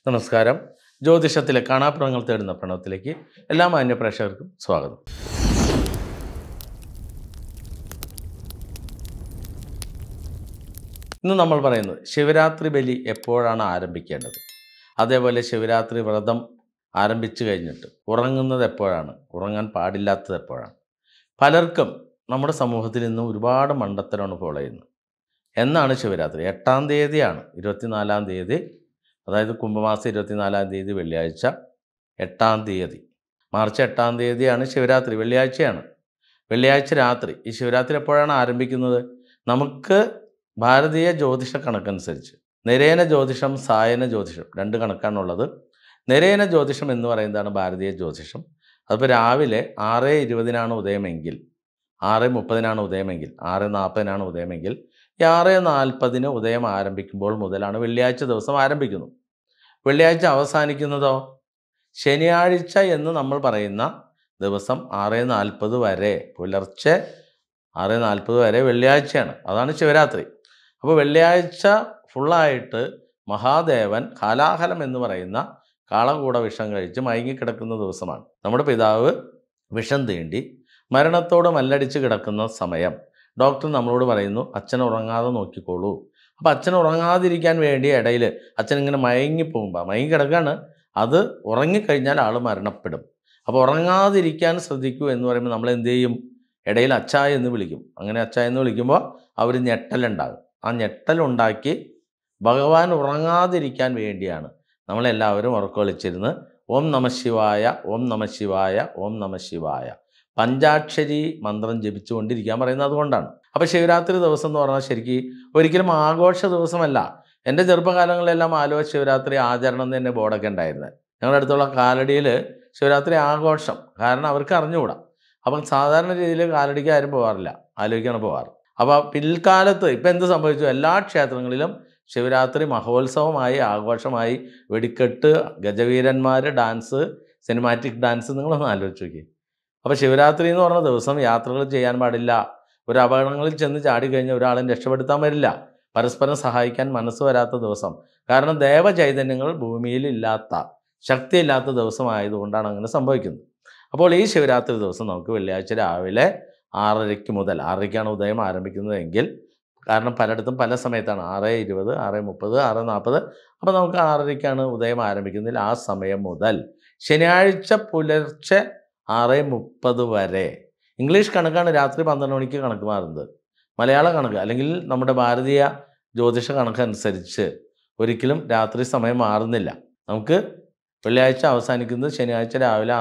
നമസ്കാരം. ജ്യോതിഷത്തിലെ കാണാപ്പുറങ്ങൾ തേടുന്ന പ്രണവത്തിലേക്ക് എല്ലാ മാന്യ പ്രേക്ഷകർക്കും സ്വാഗതം. ഇന്ന് നമ്മൾ പറയുന്നത് ശിവരാത്രി ബലി എപ്പോഴാണ് ആരംഭിക്കേണ്ടത്, അതേപോലെ ശിവരാത്രി വ്രതം ആരംഭിച്ചു കഴിഞ്ഞിട്ട് ഉറങ്ങുന്നത് എപ്പോഴാണ്, ഉറങ്ങാൻ പാടില്ലാത്തത് എപ്പോഴാണ്. പലർക്കും നമ്മുടെ സമൂഹത്തിൽ ഇന്ന് ഒരുപാട് മണ്ടത്തരമാണ് ഫോളോ ചെയ്യുന്നത്. എന്നാണ് ശിവരാത്രി? 8-ാം തീയതിയാണ്, 24-ാം തീയതി, അതായത് കുംഭമാസം 24-ാം തീയതി വെള്ളിയാഴ്ച, 8-ാം തീയതി, മാർച്ച് 8-ാം തീയതിയാണ് ശിവരാത്രി, വെള്ളിയാഴ്ചയാണ്. വെള്ളിയാഴ്ച രാത്രി. ഈ ശിവരാത്രി എപ്പോഴാണ് ആരംഭിക്കുന്നത്? നമുക്ക് ഭാരതീയ ജ്യോതിഷ കണക്കനുസരിച്ച് നിരയന ജ്യോതിഷം, സായന ജ്യോതിഷം, രണ്ട് കണക്കാണുള്ളത്. നിരയന ജ്യോതിഷം എന്ന് പറയുന്നതാണ് ഭാരതീയ ജ്യോതിഷം. അതിപ്പോൾ രാവിലെ 6:20 ഉദയമെങ്കിൽ, 6:30 ഉദയമെങ്കിൽ, 6:40 ഉദയമെങ്കിൽ, ഈ 6:40 ഉദയം ആരംഭിക്കുമ്പോൾ മുതലാണ് വെള്ളിയാഴ്ച ദിവസം ആരംഭിക്കുന്നത്. വെള്ളിയാഴ്ച അവസാനിക്കുന്നതോ ശനിയാഴ്ച എന്ന് നമ്മൾ പറയുന്ന ദിവസം 6:40 വരെ, പുലർച്ചെ 6:40 വരെ വെള്ളിയാഴ്ചയാണ്. അതാണ് ശിവരാത്രി. അപ്പോൾ വെള്ളിയാഴ്ച ഫുള്ളായിട്ട് മഹാദേവൻ ഹാലാഹലം എന്ന് പറയുന്ന കാളകൂട വിഷം കഴിച്ച് മയങ്ങിക്കിടക്കുന്ന ദിവസമാണ്. നമ്മുടെ പിതാവ് വിഷം തീണ്ടി മരണത്തോട് മല്ലടിച്ച് കിടക്കുന്ന സമയം ഡോക്ടർ നമ്മളോട് പറയുന്നു, അച്ഛൻ ഉറങ്ങാതെ നോക്കിക്കോളൂ. അപ്പോൾ അച്ഛൻ ഉറങ്ങാതിരിക്കാൻ വേണ്ടി ഇടയിൽ അച്ഛൻ ഇങ്ങനെ മയങ്ങിപ്പോകുമ്പോൾ, മയങ്ങി കിടക്കുകയാണ്, അത് ഉറങ്ങിക്കഴിഞ്ഞാൽ ആൾ മരണപ്പെടും. അപ്പോൾ ഉറങ്ങാതിരിക്കാൻ ശ്രദ്ധിക്കൂ എന്ന് പറയുമ്പോൾ നമ്മൾ എന്ത് ചെയ്യും? ഇടയിൽ അച്ചായ എന്ന് വിളിക്കും. അങ്ങനെ അച്ചായ എന്ന് വിളിക്കുമ്പോൾ അവർ ഞെട്ടലുണ്ടാകും. ആ ഞെട്ടലുണ്ടാക്കി ഭഗവാൻ ഉറങ്ങാതിരിക്കാൻ വേണ്ടിയാണ് നമ്മളെല്ലാവരും ഉറക്കമൊളിച്ചിരുന്ന് ഓം നമഃശിവായ, ഓം നമഃശിവായ, ഓം നമഃശിവായ പഞ്ചാക്ഷരി മന്ത്രം ജപിച്ചുകൊണ്ടിരിക്കാൻ പറയുന്നത് അതുകൊണ്ടാണ്. അപ്പോൾ ശിവരാത്രി ദിവസം എന്ന് പറഞ്ഞാൽ ശരിക്കും ഒരിക്കലും ആഘോഷ ദിവസമല്ല. എൻ്റെ ചെറുപ്പകാലങ്ങളിലെല്ലാം ആലുവ ശിവരാത്രി ആചരണം എന്ന് തന്നെ ബോർഡൊക്കെ ഉണ്ടായിരുന്നത്. ഞങ്ങളുടെ അടുത്തുള്ള കാലടിയിൽ ശിവരാത്രി ആഘോഷം, കാരണം അവർക്ക് അറിഞ്ഞുകൂടാ. അപ്പം സാധാരണ രീതിയിൽ കാലടിക്ക് ആരും പോകാറില്ല, ആലുവയ്ക്കാണ് പോകാറ്. അപ്പോൾ പിൽക്കാലത്ത് ഇപ്പം എന്ത് സംഭവിച്ചു? എല്ലാ ക്ഷേത്രങ്ങളിലും ശിവരാത്രി മഹോത്സവമായി, ആഘോഷമായി, വെടിക്കെട്ട്, ഗജവീരന്മാർ, ഡാൻസ്, സിനിമാറ്റിക് ഡാൻസ്, നിങ്ങളൊന്ന് ആലോചിച്ച് നോക്കി. അപ്പോൾ ശിവരാത്രി എന്ന് പറഞ്ഞ ദിവസം യാത്രകൾ ചെയ്യാൻ പാടില്ല. ഒരു അപകടങ്ങളിൽ ചെന്ന് ചാടിക്കഴിഞ്ഞാൽ ഒരാളും രക്ഷപ്പെടുത്താൻ വരില്ല. പരസ്പരം സഹായിക്കാൻ മനസ്സ് വരാത്ത ദിവസം. കാരണം ദേവചൈതന്യങ്ങൾ ഭൂമിയിൽ ഇല്ലാത്ത, ശക്തിയില്ലാത്ത ദിവസമായതുകൊണ്ടാണ് അങ്ങനെ സംഭവിക്കുന്നത്. അപ്പോൾ ഈ ശിവരാത്രി ദിവസം നമുക്ക് വെള്ളിയാഴ്ച രാവിലെ 6:30 മുതൽ, 6:00 ഉദയം ആരംഭിക്കുന്നതെങ്കിൽ, കാരണം പലയിടത്തും പല സമയത്താണ്, 6:20, 6:30, 6:40, അപ്പോൾ നമുക്ക് 6:30 ഉദയം ആരംഭിക്കുന്നതിൽ ആ സമയം മുതൽ ശനിയാഴ്ച പുലർച്ചെ 6:30 വരെ. ഇംഗ്ലീഷ് കണക്കാണ് രാത്രി 12 മണിക്ക് കണക്ക് മാറുന്നത്. മലയാള കണക്ക് അല്ലെങ്കിൽ നമ്മുടെ ഭാരതീയ ജ്യോതിഷ കണക്കനുസരിച്ച് ഒരിക്കലും രാത്രി സമയം മാറുന്നില്ല. നമുക്ക് വെള്ളിയാഴ്ച അവസാനിക്കുന്നത് ശനിയാഴ്ച രാവിലെ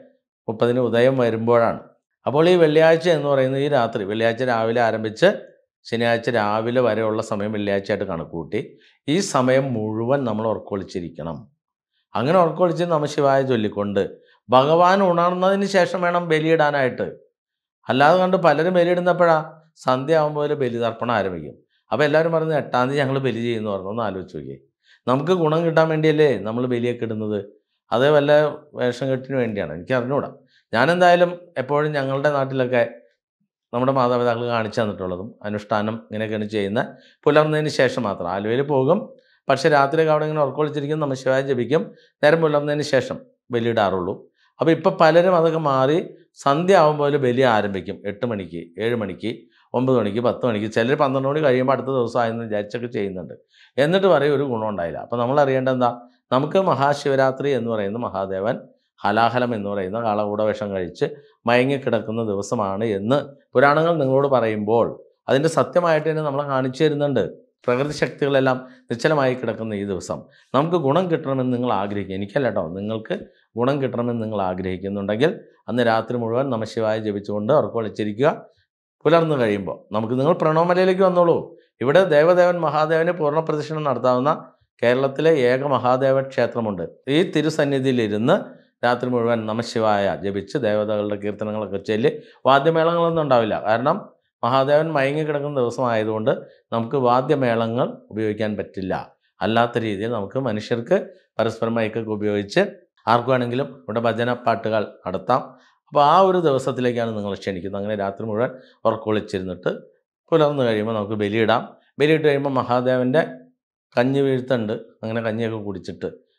6:30 ഉദയം വരുമ്പോഴാണ്. അപ്പോൾ ഈ വെള്ളിയാഴ്ച എന്ന് പറയുന്നത് ഈ രാത്രി, വെള്ളിയാഴ്ച രാവിലെ ആരംഭിച്ച് ശനിയാഴ്ച രാവിലെ വരെയുള്ള സമയം വെള്ളിയാഴ്ചയായിട്ട് കണക്കൂട്ടി ഈ സമയം മുഴുവൻ നമ്മൾ ഉറക്കൊളിച്ചിരിക്കണം. അങ്ങനെ ഉറക്കൊളിച്ച് നമഃശിവായ ചൊല്ലിക്കൊണ്ട് ഭഗവാൻ ഉണർന്നതിന് ശേഷം വേണം ബലിയിടാനായിട്ട്. അല്ലാതെ കണ്ട് പലരും ബലിയിടുന്നപ്പോഴാണ് സന്ധ്യ ആകുമ്പോൾ ബലിതർപ്പണം ആരംഭിക്കും. അപ്പോൾ എല്ലാവരും പറയുന്നത് 8-ാം തീയതി ഞങ്ങൾ ബലി ചെയ്യുന്നു പറഞ്ഞു. ഒന്ന് ആലോചിച്ച് നോക്കിയേ. നമുക്ക് ഗുണം കിട്ടാൻ വേണ്ടിയല്ലേ നമ്മൾ ബലിയൊക്കെ ഇടുന്നത്? അതേ വല്ല വേഷം കെട്ടിന് വേണ്ടിയാണ്? എനിക്ക് അറിഞ്ഞുകൂടാ. ഞാനെന്തായാലും എപ്പോഴും ഞങ്ങളുടെ നാട്ടിലൊക്കെ നമ്മുടെ മാതാപിതാക്കൾ കാണിച്ചു തന്നിട്ടുള്ളതും അനുഷ്ഠാനം ഇങ്ങനെയൊക്കെയാണ് ചെയ്യുന്നത്. പുലർന്നതിന് ശേഷം മാത്രം ആലുവയിൽ പോകും, പക്ഷേ രാത്രിയൊക്കെ അവിടെ ഇങ്ങനെ ഉറക്കൊളിച്ചിരിക്കും, നമഃശിവായ ജപിക്കും, നേരം പുലർന്നതിന് ശേഷം ബലിയിടാറുള്ളൂ. അപ്പോൾ ഇപ്പോൾ പലരും അതൊക്കെ മാറി സന്ധ്യ ആകുമ്പോൾ ബലി ആരംഭിക്കും. 8 മണിക്ക്, 7 മണിക്ക്, 9 മണിക്ക്, 10 മണിക്ക്, ചിലർ 12 മണി കഴിയുമ്പോൾ അടുത്ത ദിവസമായെന്ന് വിചാരിച്ചൊക്കെ ചെയ്യുന്നുണ്ട്. എന്നിട്ട് പറയും ഒരു ഗുണം ഉണ്ടായില്ല. അപ്പോൾ നമ്മൾ അറിയേണ്ടത് എന്താ? നമുക്ക് മഹാശിവരാത്രി എന്ന് പറയുന്ന മഹാദേവൻ ഹലാഹലം എന്ന് പറയുന്ന കാളകൂട വിഷം കഴിച്ച് മയങ്ങിക്കിടക്കുന്ന ദിവസമാണ് എന്ന് പുരാണങ്ങൾ നിങ്ങളോട് പറയുമ്പോൾ അതിൻ്റെ സത്യമായിട്ട് തന്നെ നമ്മളെ കാണിച്ചു തരുന്നുണ്ട്. പ്രകൃതി ശക്തികളെല്ലാം നിശ്ചലമായി കിടക്കുന്ന ഈ ദിവസം നമുക്ക് ഗുണം കിട്ടണമെന്ന് നിങ്ങൾ ആഗ്രഹിക്കുക, എനിക്കല്ല കേട്ടോ, നിങ്ങൾക്ക് ഗുണം കിട്ടണമെന്ന് നിങ്ങൾ ആഗ്രഹിക്കുന്നുണ്ടെങ്കിൽ അന്ന് രാത്രി മുഴുവൻ നമഃശിവായ ജപിച്ചുകൊണ്ട് ഉറക്കമൊളിച്ചിരിക്കുക. പുലർന്നു കഴിയുമ്പോൾ നിങ്ങൾ പ്രണവമലയിലേക്ക് വന്നോളൂ. ഇവിടെ ദേവദേവൻ മഹാദേവന് പൂർണ്ണ പ്രദക്ഷിണം നടത്താവുന്ന കേരളത്തിലെ ഏക മഹാദേവ ക്ഷേത്രമുണ്ട്. ഈ തിരുസന്നിധിയിലിരുന്ന് രാത്രി മുഴുവൻ നമഃശിവായ ജപിച്ച് ദേവതകളുടെ കീർത്തനങ്ങളൊക്കെ ചൊല്ലി, വാദ്യമേളങ്ങളൊന്നും ഉണ്ടാവില്ല. കാരണം മഹാദേവൻ മയങ്ങിക്കിടക്കുന്ന ദിവസമായതുകൊണ്ട് നമുക്ക് വാദ്യമേളങ്ങൾ ഉപയോഗിക്കാൻ പറ്റില്ല. അല്ലാത്ത രീതിയിൽ നമുക്ക് മനുഷ്യർക്ക് പരസ്പരം മൈക്കൊക്കെ ഉപയോഗിച്ച് ആർക്കു വേണമെങ്കിലും ഇവിടെ ഭജന പാട്ടുകൾ നടത്താം. അപ്പോൾ ആ ഒരു ദിവസത്തിലേക്കാണ് നിങ്ങൾ ക്ഷണിക്കുന്നത്. അങ്ങനെ രാത്രി മുഴുവൻ ഉറക്കൊളിച്ചിരുന്നിട്ട് പുലർന്നു കഴിയുമ്പോൾ നമുക്ക് ബലിയിടാം. ബലിയിട്ട് കഴിയുമ്പോൾ മഹാദേവൻ്റെ കഞ്ഞി വീഴ്ത്തുണ്ട്. അങ്ങനെ കഞ്ഞിയൊക്കെ കുടിച്ചിട്ട്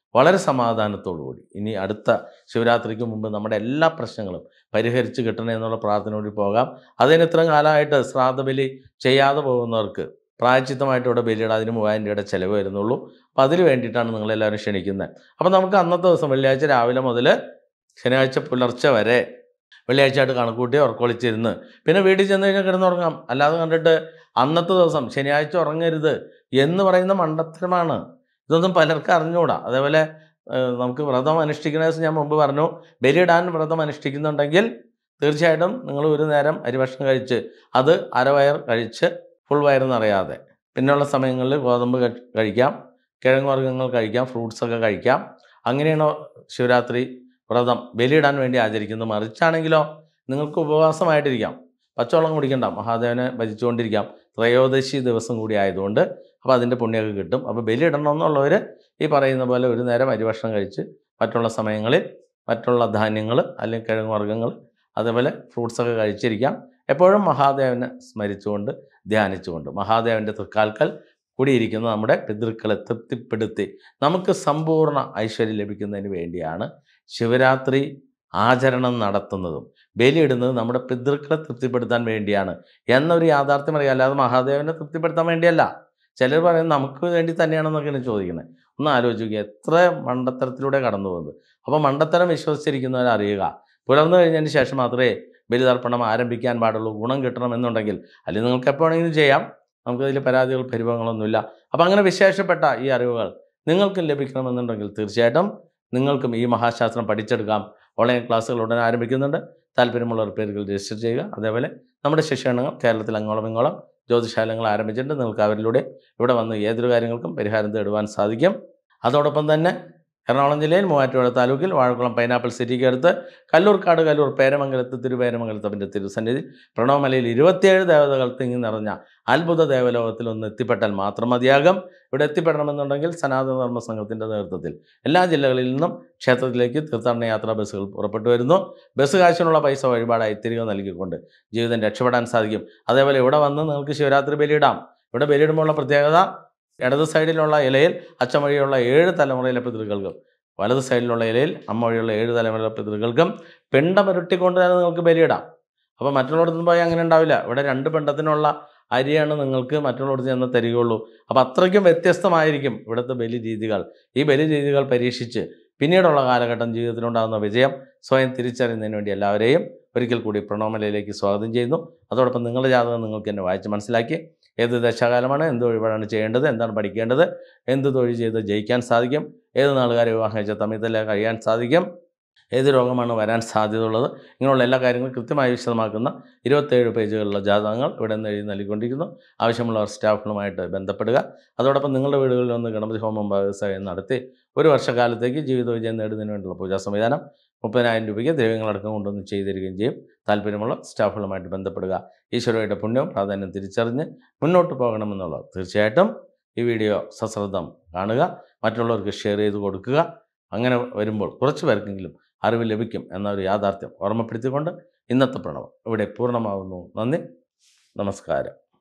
വളരെ സമാധാനത്തോടു കൂടി ഇനി അടുത്ത ശിവരാത്രിക്ക് മുമ്പ് നമ്മുടെ എല്ലാ പ്രശ്നങ്ങളും പരിഹരിച്ച് കിട്ടണേ എന്നുള്ള പ്രാർത്ഥനയോട് പോകാം. അതിന് ഇത്രയും കാലമായിട്ട് ശ്രാദ്ധബലി ചെയ്യാതെ പോകുന്നവർക്ക് പ്രായശ്ചിത്തമായിട്ട് ഇവിടെ ബലിയിടാൻ അതിന് 3000 രൂപയുടെ ചിലവ് വരുന്നുള്ളൂ. അപ്പോൾ അതിന് വേണ്ടിയിട്ടാണ് നിങ്ങളെല്ലാവരും ക്ഷണിക്കുന്നത്. അപ്പോൾ നമുക്ക് അന്നത്തെ ദിവസം വെള്ളിയാഴ്ച രാവിലെ മുതൽ ശനിയാഴ്ച പുലർച്ചെ വരെ വെള്ളിയാഴ്ചയായിട്ട് കണക്കൂട്ടി ഉറക്കൊളിച്ചിരുന്ന് പിന്നെ വീട്ടിൽ ചെന്ന് കഴിഞ്ഞാൽ കിടന്നുറങ്ങാം. അല്ലാതെ കണ്ടിട്ട് അന്നത്തെ ദിവസം ശനിയാഴ്ച ഉറങ്ങരുത് എന്ന് പറയുന്ന മണ്ടത്തരമാണ്. ഇതൊന്നും പലർക്കും അറിഞ്ഞുകൂടാ. അതേപോലെ നമുക്ക് വ്രതം അനുഷ്ഠിക്കുന്ന ദിവസം ഞാൻ മുമ്പ് പറഞ്ഞു, ബലിയിടാൻ വ്രതം അനുഷ്ഠിക്കുന്നുണ്ടെങ്കിൽ തീർച്ചയായിട്ടും നിങ്ങൾ ഒരു നേരം അരിഭക്ഷണം കഴിച്ച് അത് അരവയർ കഴിച്ച് ഫുൾ വയറെന്നറിയാതെ പിന്നെയുള്ള സമയങ്ങളിൽ ഗോതമ്പ് കഴിക്കാം, കിഴങ്ങ് വർഗ്ഗങ്ങൾ കഴിക്കാം, ഫ്രൂട്ട്സൊക്കെ കഴിക്കാം. അങ്ങനെയാണോ ശിവരാത്രി വ്രതം ബലിയിടാൻ വേണ്ടി ആചരിക്കുന്നത്. മറിച്ചാണെങ്കിലോ നിങ്ങൾക്ക് ഉപവാസമായിട്ടിരിക്കാം, പച്ചവെള്ളം കുടിക്കണ്ട, മഹാദേവനെ ഭജിച്ചുകൊണ്ടിരിക്കാം. ത്രയോദശി ദിവസം കൂടി ആയതുകൊണ്ട് അപ്പോൾ അതിൻ്റെ പുണ്യമൊക്കെ കിട്ടും. അപ്പോൾ ബലിയിടണമെന്നുള്ളവർ ഈ പറയുന്ന പോലെ ഒരു നേരം അരിഭക്ഷണം കഴിച്ച് മറ്റുള്ള സമയങ്ങളിൽ മറ്റുള്ള ധാന്യങ്ങൾ അല്ലെങ്കിൽ കിഴങ്ങ് വർഗ്ഗങ്ങൾ അതേപോലെ ഫ്രൂട്ട്സൊക്കെ കഴിച്ചിരിക്കാം. എപ്പോഴും മഹാദേവനെ സ്മരിച്ചുകൊണ്ട് ധ്യാനിച്ചുകൊണ്ട് മഹാദേവൻ്റെ തൃക്കാൽക്കൽ കൂടിയിരിക്കുന്ന നമ്മുടെ പിതൃക്കളെ തൃപ്തിപ്പെടുത്തി നമുക്ക് സമ്പൂർണ്ണ ഐശ്വര്യം ലഭിക്കുന്നതിന് വേണ്ടിയാണ് ശിവരാത്രി ആചരണം നടത്തുന്നതും ബലിയിടുന്നത് നമ്മുടെ പിതൃക്കളെ തൃപ്തിപ്പെടുത്താൻ വേണ്ടിയാണ് എന്നൊരു യാഥാർത്ഥ്യം അറിയാം. അല്ലാതെ മഹാദേവനെ തൃപ്തിപ്പെടുത്താൻ വേണ്ടിയല്ല. ചിലർ പറയുന്നത് നമുക്ക് വേണ്ടി തന്നെയാണെന്നൊക്കെയാണ് ചോദിക്കുന്നത്. ഒന്ന് ആലോചിക്കുക, എത്ര മണ്ടത്തരത്തിലൂടെ കടന്നു പോകുന്നത്. അപ്പോൾ മണ്ടത്തരം വിശ്വസിച്ചിരിക്കുന്നവർ അറിയുക, പുലർന്നു കഴിഞ്ഞതിന് ശേഷം മാത്രമേ ബലിതർപ്പണം ആരംഭിക്കാൻ പാടുള്ളൂ. ഗുണം കിട്ടണമെന്നുണ്ടെങ്കിൽ അല്ലെങ്കിൽ നിങ്ങൾക്ക് എപ്പോൾ വേണമെങ്കിലും ചെയ്യാം. നമുക്കതിൽ പരാതികൾ പരിഭവങ്ങളൊന്നുമില്ല. അപ്പോൾ അങ്ങനെ വിശേഷപ്പെട്ട ഈ അറിവുകൾ നിങ്ങൾക്കും ലഭിക്കണമെന്നുണ്ടെങ്കിൽ തീർച്ചയായിട്ടും നിങ്ങൾക്കും ഈ മഹാശാസ്ത്രം പഠിച്ചെടുക്കാം. ഓൺലൈൻ ക്ലാസ്സുകൾ ഉടനെ ആരംഭിക്കുന്നുണ്ട്. താല്പര്യമുള്ളവർ പേരുകൾ രജിസ്റ്റർ ചെയ്യുക. അതേപോലെ നമ്മുടെ ശിക്ഷണങ്ങൾ കേരളത്തിൽ അങ്ങോളം ഇങ്ങോളം ജ്യോതിശാലങ്ങൾ ആരംഭിച്ചിട്ടുണ്ട്. നിങ്ങൾക്ക് അവരിലൂടെ ഇവിടെ വന്ന് ഏതൊരു കാര്യങ്ങൾക്കും പരിഹാരം തേടുവാൻ സാധിക്കും. അതോടൊപ്പം തന്നെ എറണാകുളം ജില്ലയിൽ മൂവാറ്റുപുഴ താലൂക്കിൽ വാഴക്കുളം പൈനാപ്പിൾ സിറ്റിക്ക് അടുത്ത് കല്ലൂർക്കാട് കല്ലൂർ പേരമംഗലത്ത് തിരുപേരമംഗലത്തപ്പൻ്റെ തിരുസന്നിധി പ്രണവമലയിൽ 27 ദേവതകൾ തിങ്ങി നിറഞ്ഞ അത്ഭുത ദേവലോകത്തിൽ ഒന്ന് എത്തിപ്പെട്ടാൽ മാത്രം മതിയാകും. ഇവിടെ എത്തിപ്പെടണമെന്നുണ്ടെങ്കിൽ സനാതന ധർമ്മ സംഘത്തിൻ്റെ നേതൃത്വത്തിൽ എല്ലാ ജില്ലകളിൽ നിന്നും ക്ഷേത്രത്തിലേക്ക് തീർത്ഥാടന യാത്രാ ബസ്സുകൾ പുറപ്പെട്ടു വരുന്നു. ബസ് കാശിനുള്ള പൈസ വഴിപാടായി തിരികെ നൽകിക്കൊണ്ട് ജീവിതം രക്ഷപ്പെടാൻ സാധിക്കും. അതേപോലെ ഇവിടെ വന്ന് നിങ്ങൾക്ക് ശിവരാത്രി ബലിയിടാം. ഇവിടെ ബലിയിടുമ്പോഴുള്ള പ്രത്യേകത, ഇടത് സൈഡിലുള്ള ഇലയിൽ അച്ഛൻ വഴിയുള്ള 7 തലമുറയിലെ പിതൃക്കൾക്കും വലത് സൈഡിലുള്ള ഇലയിൽ അമ്മ വഴിയുള്ള 7 തലമുറയിലെ പിതൃക്കൾക്കും പിണ്ടമുരുട്ടിക്കൊണ്ട് തന്നെ നിങ്ങൾക്ക് ബലിയിടാം. അപ്പോൾ മറ്റുള്ളവർക്ക് പോയി അങ്ങനെ ഉണ്ടാവില്ല. ഇവിടെ 2 പിണ്ടത്തിനുള്ള അരിയാണ് നിങ്ങൾക്ക് മറ്റുള്ളവർക്ക് ചെന്ന് തരികയുള്ളൂ. അപ്പോൾ അത്രയ്ക്കും വ്യത്യസ്തമായിരിക്കും ഇവിടുത്തെ ബലി രീതികൾ. ഈ ബലി രീതികൾ പരീക്ഷിച്ച് പിന്നീടുള്ള കാലഘട്ടം ജീവിതത്തിലുണ്ടാകുന്ന വിജയം സ്വയം തിരിച്ചറിയുന്നതിന് വേണ്ടി എല്ലാവരെയും ഒരിക്കൽ കൂടി പ്രണവമലയിലേക്ക് സ്വാഗതം ചെയ്യുന്നു. അതോടൊപ്പം നിങ്ങളുടെ ജാതകം നിങ്ങൾക്ക് എന്നെ വായിച്ച് മനസ്സിലാക്കി ഏത് ദശാകാലമാണ്, എന്ത് വഴിപാടാണ് ചെയ്യേണ്ടത്, എന്താണ് പഠിക്കേണ്ടത്, എന്ത് തൊഴിൽ ചെയ്ത് ജയിക്കാൻ സാധിക്കും, ഏത് നാളുകാരെ വിവാഹം കഴിച്ച തമ്മിൽ കഴിയാൻ സാധിക്കും, ഏത് രോഗമാണ് വരാൻ സാധ്യതയുള്ളത്, ഇങ്ങനെയുള്ള എല്ലാ കാര്യങ്ങളും കൃത്യമായി വിശദമാക്കുന്ന 27 പേജുകളുള്ള ജാതകങ്ങൾ ഇവിടെ നിന്ന് എഴുതി നൽകിക്കൊണ്ടിരിക്കുന്നു. ആവശ്യമുള്ളവർ സ്റ്റാഫുകളുമായിട്ട് ബന്ധപ്പെടുക. അതോടൊപ്പം നിങ്ങളുടെ വീടുകളിൽ ഒന്ന് ഗണപതി ഹോമം വ്യവസായം നടത്തി 1 വർഷക്കാലത്തേക്ക് ജീവിത വിജയം നേടുന്നതിന് വേണ്ടിയുള്ള പൂജാ സംവിധാനം 30,000 രൂപയ്ക്ക് ദ്രവ്യങ്ങളടക്കം കൊണ്ടുവന്ന് ചെയ്തു തരികയും ചെയ്യും. താല്പര്യമുള്ള സ്റ്റാഫുകളുമായിട്ട് ബന്ധപ്പെടുക. ഈശ്വരയുടെ പുണ്യവും പ്രാധാന്യം തിരിച്ചറിഞ്ഞ് മുന്നോട്ട് പോകണമെന്നുള്ളത് തീർച്ചയായിട്ടും ഈ വീഡിയോ സശ്രദ്ധം കാണുക, മറ്റുള്ളവർക്ക് ഷെയർ ചെയ്ത് കൊടുക്കുക. അങ്ങനെ വരുമ്പോൾ കുറച്ച് പേർക്കെങ്കിലും അറിവ് ലഭിക്കും എന്നൊരു യാഥാർത്ഥ്യം ഓർമ്മപ്പെടുത്തിക്കൊണ്ട് ഇന്നത്തെ പ്രണവം ഇവിടെ പൂർണ്ണമാകുന്നു. നന്ദി, നമസ്കാരം.